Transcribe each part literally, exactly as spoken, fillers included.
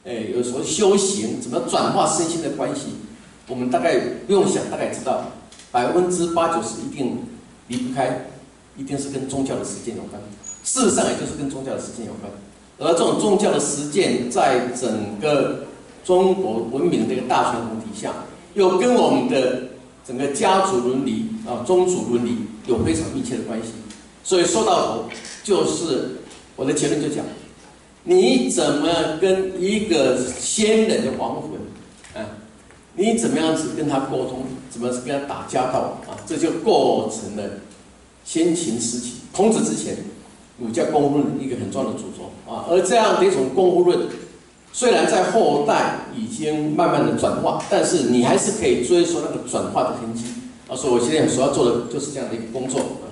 诶，有时候修行怎么转化身心的关系，我们大概不用想，大概知道百分之八九十一定离不开，一定是跟宗教的实践有关。事实上，也就是跟宗教的实践有关。而这种宗教的实践，在整个中国文明的一个大传统底下，又跟我们的整个家族伦理啊、宗族伦理有非常密切的关系。所以说到头，就是我的结论就讲，你怎么跟一个先人的亡魂，啊，你怎么样子跟他沟通，怎么跟他打交道啊，这就构成了先秦时期孔子之前儒家公夫论一个很重要的主轴啊。而这样的一种公夫论，虽然在后代已经慢慢的转化，但是你还是可以追溯那个转化的痕迹啊。所以我现在所要做的就是这样的一个工作啊。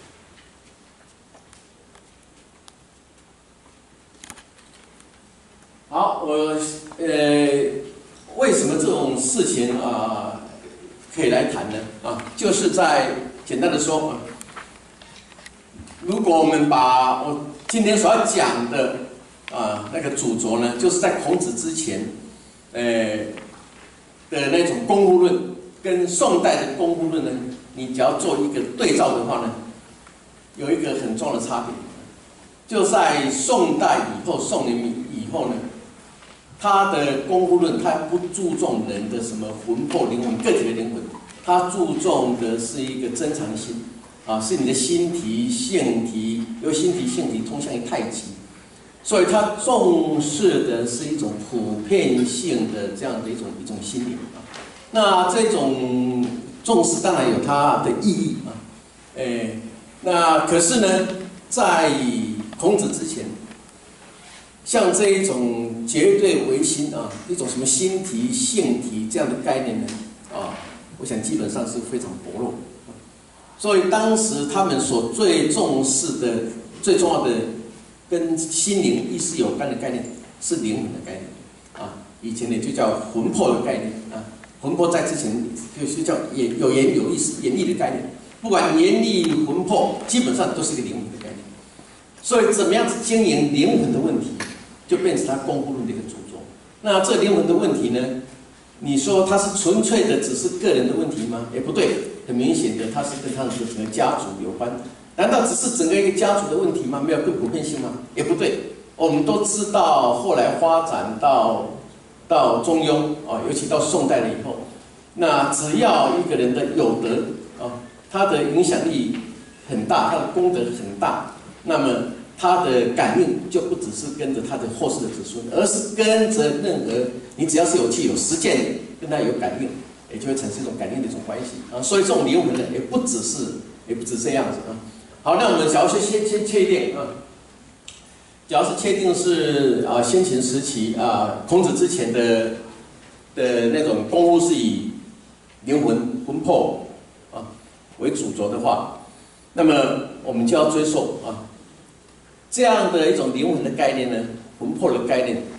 好，我呃，为什么这种事情啊、呃、可以来谈呢？啊，就是在简单的说啊，如果我们把我今天所要讲的啊那个主轴呢，就是在孔子之前，呃的那种公夫论，跟宋代的公夫论呢，你只要做一个对照的话呢，有一个很重要的差别，就在宋代以后，宋元以后呢。他的公夫论，他不注重人的什么魂魄灵魂、个体的灵魂，他注重的是一个真常心，啊，是你的心体、性体，由心体、性体通向于太极，所以他重视的是一种普遍性的这样的一种一种心灵啊。那这种重视当然有它的意义啊，诶，那可是呢，在孔子之前。像这一种绝对唯心啊，一种什么心体、性体这样的概念呢？啊，我想基本上是非常薄弱。所以当时他们所最重视的、最重要的跟心灵意识有关的概念是灵魂的概念啊。以前呢就叫魂魄的概念啊，魂魄在之前就是叫言有言有意识、言意的概念。不管言意、魂魄，基本上都是一个灵魂的概念。所以怎么样子经营灵魂的问题？就变成他公夫论的一个主轴。那这灵魂的问题呢？你说它是纯粹的只是个人的问题吗？也不对，很明显的，它是跟他的整个家族有关。难道只是整个一个家族的问题吗？没有更普遍性吗？也不对。我们都知道，后来发展到到中庸啊，尤其到宋代了以后，那只要一个人的有德啊，他的影响力很大，他的功德很大，那么。他的感应就不只是跟着他的后世的子孙，而是跟着任何你只要是有气有实践，跟他有感应，也就会产生一种感应的一种关系啊。所以这种灵魂呢，也不只是，也不止这样子啊。好，那我们假如先先先确定啊，假如是确定是啊先秦时期啊孔子之前的的那种公夫是以灵魂魂魄啊为主轴的话，那么我们就要追溯啊。这样的一种灵魂的概念呢，魂魄的概念，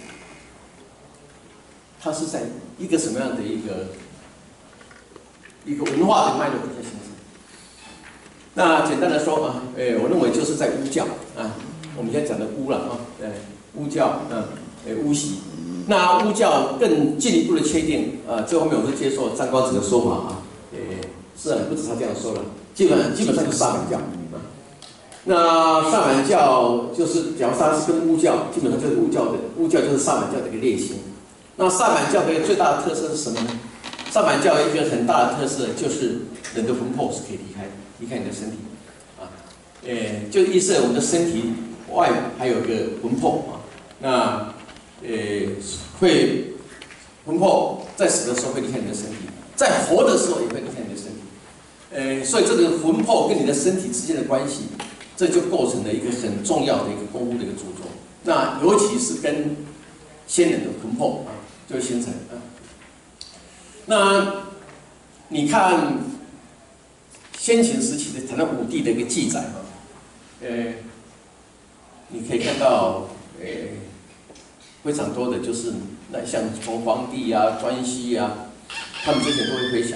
它是在一个什么样的一个一个文化的脉络底下形成？那简单的说啊，诶，我认为就是在巫教啊，我们现在讲的巫了啊，呃，巫教啊，诶，巫习。那巫教更进一步的确定啊，这方面我是接受张光子的说法啊，诶，是啊，不止他这样说了，基本上基本上就是萨满教。那萨满教就是，假如它是跟巫教，基本上就是巫教的，巫教就是萨满教的一个类型。那萨满教的一个最大的特色是什么呢？萨满教一个很大的特色就是人的魂魄是可以离开离开你的身体，啊，呃，就意思我们的身体外还有一个魂魄啊，那呃会魂魄在死的时候会离开你的身体，在活的时候也会离开你的身体，呃，所以这个魂魄跟你的身体之间的关系。这就构成了一个很重要的一个公夫的一个主轴，那尤其是跟先人的魂魄啊，就会形成啊。那你看先秦时期的谈到武帝的一个记载啊，呃，你可以看到呃非常多的就是那像从皇帝啊、关西啊，他们这些都会回想。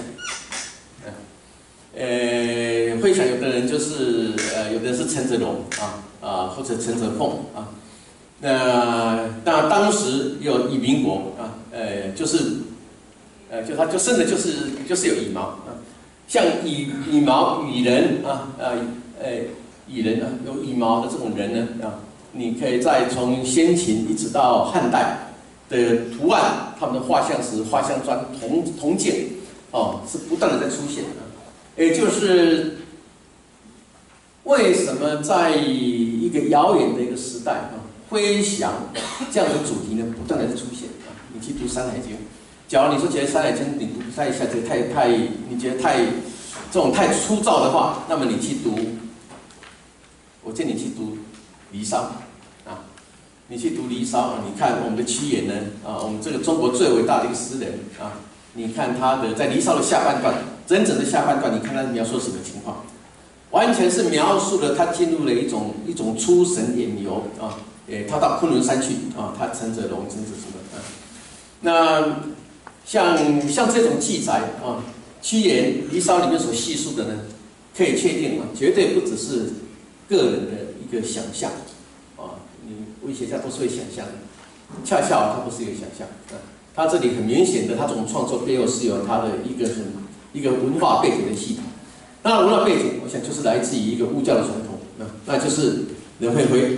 呃，会想有的人就是呃，有的人是陈泽龙啊啊，或者陈泽凤啊， 那那当时有以民国啊，呃，就是呃，就他就生的就是就是有羽毛啊，像羽羽毛羽人啊啊呃羽人啊，有羽毛的这种人呢啊，你可以再从先秦一直到汉代的图案，他们的画像石、画像砖、铜铜剑哦，是不断的在出现啊，也就是为什么在一个遥远的一个时代啊。飞翔这样的主题呢，不断的在出现啊！你去读《山海经》，假如你说觉得《山海经》你读太一下这个太太，你觉得太这种太粗糙的话，那么你去读，我建议你去读《离骚》啊，你去读《离骚》啊，你看我们的屈原呢啊，我们这个中国最伟大的一个诗人啊，你看他的在《离骚》的下半段，整整的下半段，你看他描述什么情况，完全是描述了他进入了一种一种出神远游啊。诶，他到昆仑山去啊，他乘着龙，乘着什么啊？那像像这种记载啊，屈原《离骚》里面所叙述的呢，可以确定啊，绝对不只是个人的一个想象啊。你文学家都是会想象的，恰恰他不是一个想象啊，他这里很明显的，他这种创作背后是有他的一个很一个文化背景的系统。那文化背景，我想就是来自于一个巫教的传统啊，那就是任会辉。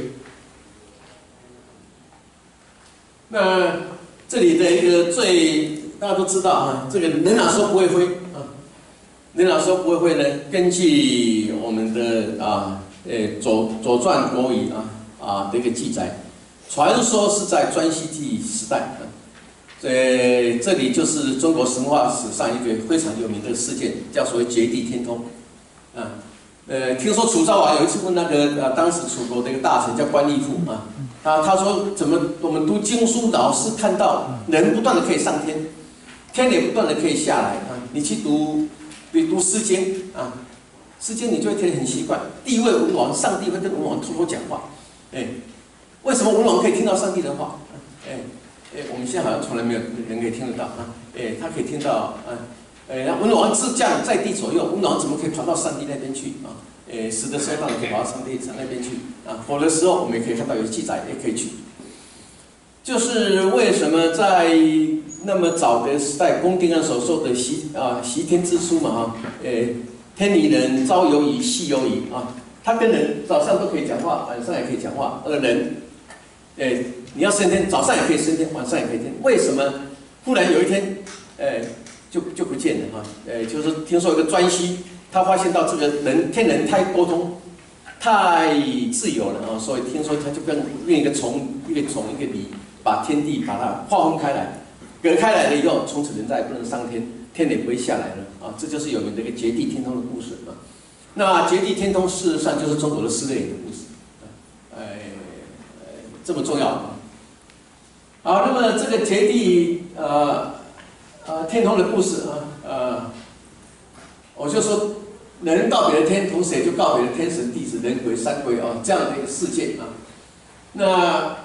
那这里的一个最大家都知道啊，这个人哪说不会飞啊？人哪说不会飞呢？根据我们的啊，呃左左传国语啊啊的一个记载，传说是在颛顼帝时代啊，呃这里就是中国神话史上一个非常有名的事件，叫所谓绝地天通啊。呃，听说楚昭王有一次问那个呃当时楚国的一个大臣叫关义父啊。啊，他说怎么我们读经书老是看到人不断的可以上天，天也不断的可以下来啊。你去读，你读《诗经》啊，《诗经》你就会觉得很奇怪，地位文王，上帝会跟文王偷偷讲话，哎，为什么文王可以听到上帝的话？哎哎，我们现在好像从来没有人可以听得到啊，哎，他可以听到啊，哎，那文王自降在地左右，文王怎么可以传到上帝那边去啊？诶，死的时候当然可以跑到上帝那边去啊，活的时候我们也可以看到有记载，也可以去。就是为什么在那么早的时代，公定上所说的习啊习天之初嘛哈，诶，天理人，朝有乙，夕有乙啊，他跟人早上都可以讲话，晚上也可以讲话，而人，诶，你要升天，早上也可以升天，晚上也可以天，为什么忽然有一天，诶，就就不见了哈？诶，就是听说有个颛顼。他发现到这个人天人太沟通太自由了啊，所以听说他就跟用一个虫一个虫一个理，把天地把它划分开来，隔开来了以后，从此人再也不能上天，天也不会下来了啊，这就是有名的一个绝地天通的故事啊。那绝地天通事实上就是中国的诗类的故事，哎，这么重要啊。好，那么这个绝地呃呃天通的故事啊呃。我就说，人告别了天，同时也就告别了天神、地子、人鬼、三鬼啊这样的一个世界啊。那，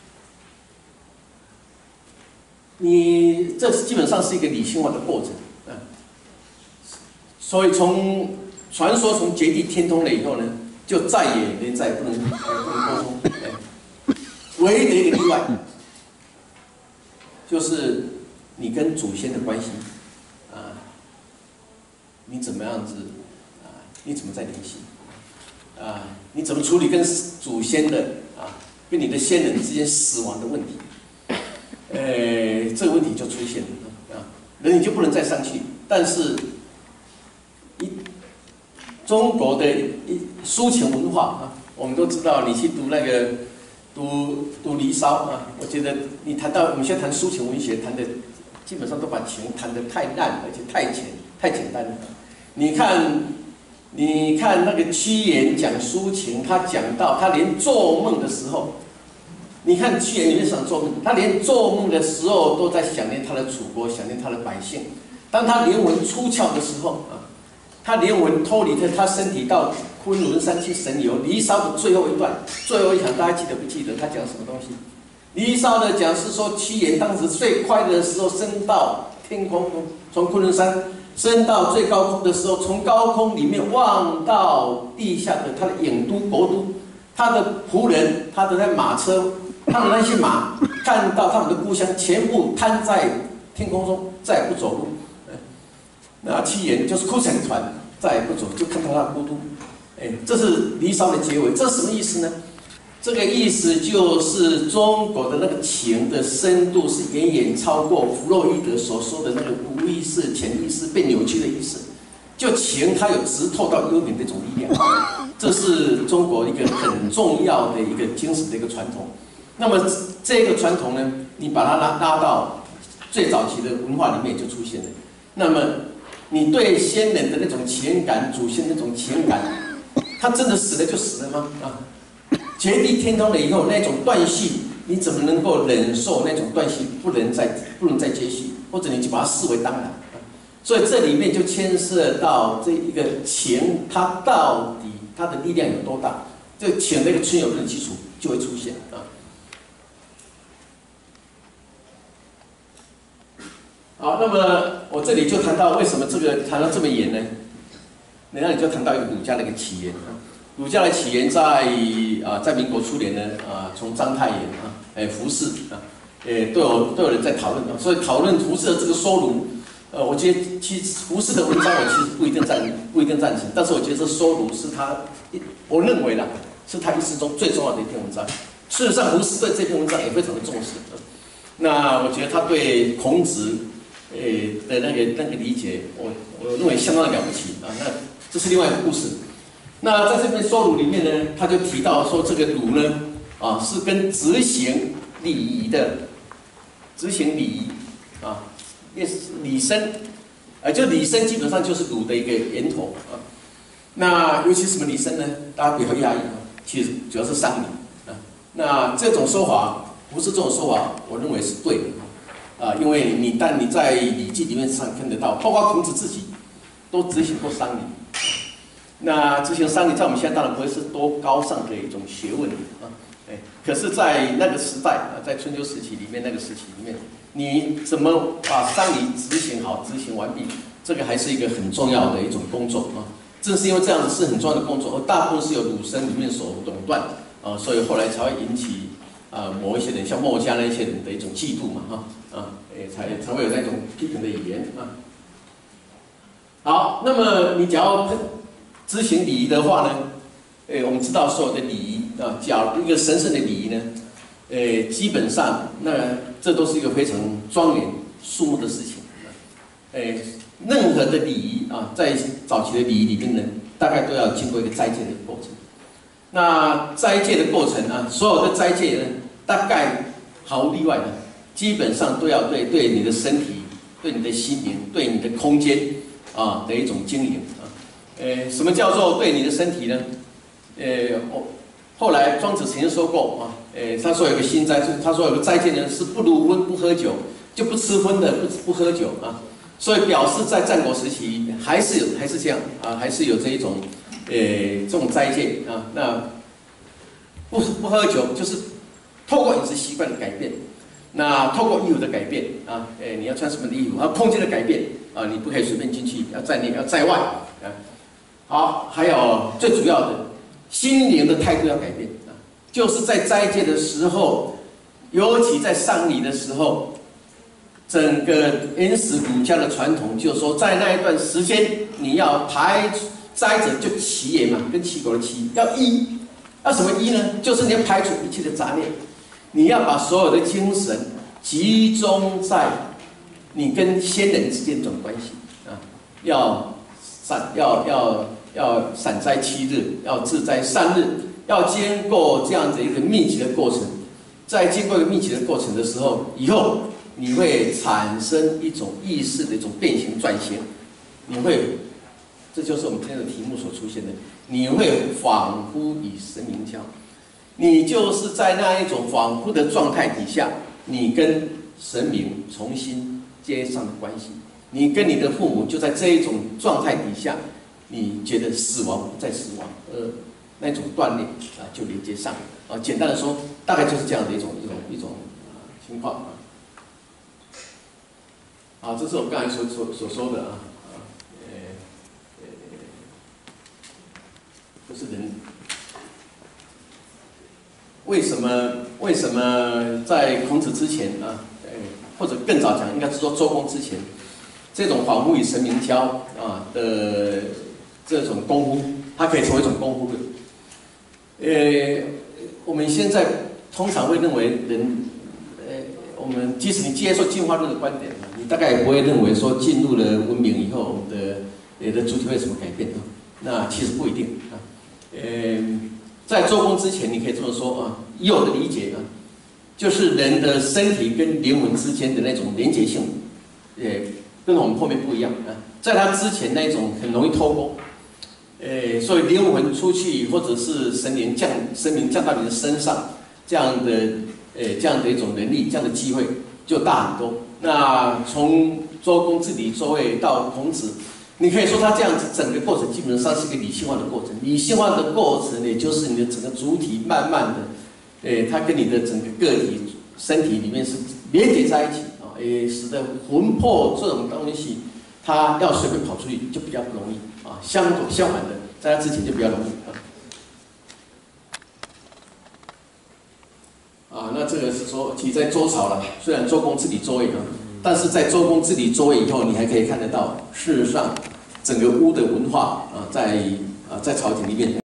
你这基本上是一个理性化的过程啊。所以从传说从绝地天通了以后呢，就再也人再也不能不能沟通。唯一的一个例外，就是你跟祖先的关系。你怎么样子啊？你怎么在联系？啊，你怎么处理跟祖先的啊，跟你的先人之间死亡的问题？呃，这个问题就出现了啊，人你就不能再上去。但是，一中国的一抒情文化啊，我们都知道，你去读那个读读《离骚》啊，我觉得你谈到我们现在谈抒情文学，谈的基本上都把情谈得太烂，而且太浅、太简单了。你看，你看那个屈原讲抒情，他讲到他连做梦的时候，你看屈原有没有想做梦？他连做梦的时候都在想念他的楚国，想念他的百姓。当他灵魂出窍的时候啊，他灵魂脱离了他身体到昆仑山去神游。《离骚》的最后一段，最后一场，大家记得不记得？他讲什么东西？《离骚》的讲是说，屈原当时最快乐的时候升到天空，从昆仑山升到最高空的时候，从高空里面望到地下的他的郢都国都，他的仆人，他的那马车他们那些马看到他们的故乡全部瘫在天空中，再也不走路。那七言就是哭成团，再也不走，就看到他孤独。哎，这是《离骚》的结尾，这是什么意思呢？这个意思就是中国的那个情的深度是远远超过弗洛伊德所说的那个无意识、潜意识被扭曲的意思。就情，它有直透到幽冥的一种力量，这是中国一个很重要的一个精神的一个传统。那么这个传统呢，你把它拉拉到最早期的文化里面就出现了。那么你对先人的那种情感、祖先那种情感，他真的死了就死了吗？啊，绝地天通了以后，那种断续，你怎么能够忍受那种断续不能再不能再接续，或者你就把它视为当然？所以这里面就牵涉到这一个情，它到底它的力量有多大？这个情那个存有论基础就会出现啊。好，那么我这里就谈到为什么这个谈到这么严呢？那你就谈到一个儒家的一个起源啊。儒家的起源在啊，在民国初年呢啊，从章太炎啊，哎胡适啊，诶都有都有人在讨论啊。所以讨论胡适的这个收儒。呃，我觉得其实胡适的文章我其实不一定赞不一定赞成，但是我觉得这收儒是他，我认为啦，是他一生中最重要的一篇文章。事实上，胡适对这篇文章也非常的重视。那我觉得他对孔子，呃的那个那个理解，我我认为相当的了不起啊。那这是另外一个故事。那在这篇收儒里面呢，他就提到说，这个儒呢，啊是跟执行礼仪的，执行礼仪啊。礼生，呃，就礼生基本上就是儒的一个源头啊。那尤其什么礼生呢？大家不要压抑啊，其实主要是丧礼啊。那这种说法，不是这种说法，我认为是对的啊，因为你但你在《礼记》里面上看得到，包括孔子自己都执行过丧礼。那执行丧礼，在我们现在当然不会是多高尚的一种学问啊，哎，可是，在那个时代啊，在春秋时期里面，那个时期里面。你怎么把丧礼执行好、执行完毕？这个还是一个很重要的一种工作啊。正是因为这样子是很重要的工作，而大部分是由儒生里面所垄断啊，所以后来才会引起啊某一些人，像墨家那些人的一种嫉妒嘛，哈啊，诶，才才会有那种批评的语言啊。好，那么你只要执行礼仪的话呢，诶，我们知道所有的礼仪啊，假如一个神圣的礼仪呢。呃，基本上，那这都是一个非常庄严肃穆的事情。呃，任何的礼仪啊，在早期的礼仪里面呢，大概都要经过一个斋戒的过程。那斋戒的过程啊，所有的斋戒呢，大概毫无例外的，基本上都要对对你的身体、对你的心灵、对你的空间啊的一种经营啊。呃，什么叫做对你的身体呢？呃，我后来庄子曾经说过啊。诶，他说有个新斋，他说有个斋戒人是不如荤不喝酒，就不吃荤的，不不喝酒啊。所以表示在战国时期还是有，还是这样啊，还是有这一种，诶，这种斋戒啊。那不不喝酒，就是透过饮食习惯的改变，那透过衣服的改变啊，诶，你要穿什么的衣服，啊，空间的改变啊，你不可以随便进去，要在内要在外啊。好，还有最主要的，心灵的态度要改变。就是在斋戒的时候，尤其在丧礼的时候，整个原始儒家的传统就是说，在那一段时间，你要排斋者就齐也嘛，跟齐国的齐要一，要什么一呢？就是你要排除一切的杂念，你要把所有的精神集中在你跟先人之间这种关系啊，要散要要要散斋七日，要自斋三日。要经过这样子一个密集的过程，在经过一个密集的过程的时候，以后你会产生一种意识的一种变形转型，你会，这就是我们今天的题目所出现的，你会仿佛与神明交，你就是在那一种恍惚的状态底下，你跟神明重新接上了关系，你跟你的父母就在这一种状态底下，你觉得死亡不再死亡，呃。那种锻炼啊，就连接上了啊。简单的说，大概就是这样的一种一种一种啊情况啊。啊，这是我刚才所所所说的啊啊，呃呃，就是人为什么为什么在孔子之前啊，呃，或者更早讲，应该是说周公之前，这种仿佛与神明交啊的这种功夫，它可以成为一种功夫论。呃，我们现在通常会认为人，呃，我们即使你接受进化论的观点，你大概也不会认为说进入了文明以后，我们的你的主体会有什么改变啊？那其实不一定啊。呃，在周公之前，你可以这么说啊，以我的理解啊，就是人的身体跟灵魂之间的那种连结性，也跟我们后面不一样啊。在他之前那种很容易偷工。呃，所以灵魂出去，或者是神灵降神明降到你的身上，这样的呃这样的一种能力，这样的机会就大很多。那从周公治理周易到孔子，你可以说他这样子整个过程基本上是一个理性化的过程。理性化的过程，也就是你的整个主体慢慢的，呃，它跟你的整个个体身体里面是连接在一起啊，也使得魂魄这种东西，它要随便跑出去就比较不容易。啊，相左相反的，在他之前就比较容易啊。啊，那这个是说，其实在周朝了，虽然周公治理周易啊，但是在周公治理周易以后，你还可以看得到，事实上整个巫的文化啊，在啊在朝廷里面。